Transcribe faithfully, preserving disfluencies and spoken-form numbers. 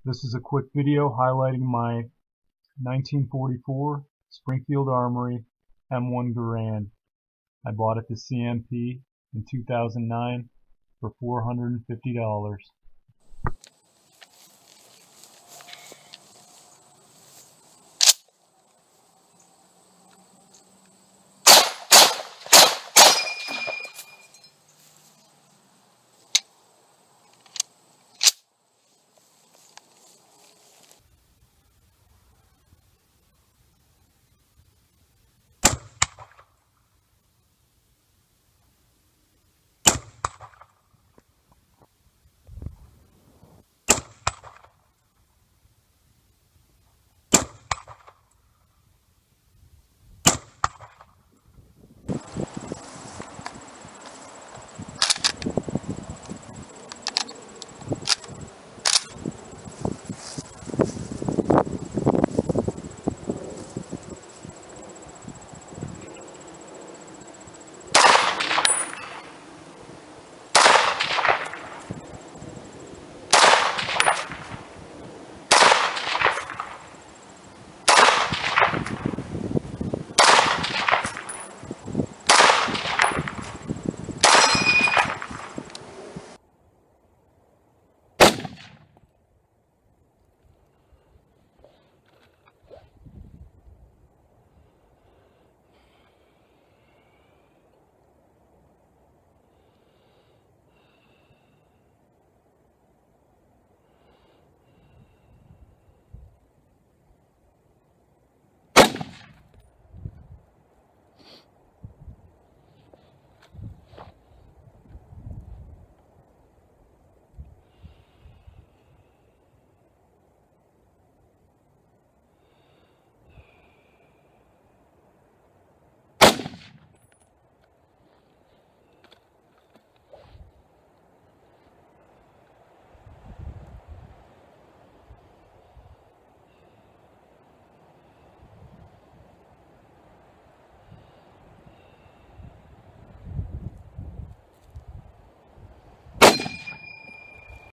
This is a quick video highlighting my nineteen forty-four Springfield Armory M one Garand. I bought it to C M P in two thousand nine for four hundred fifty dollars.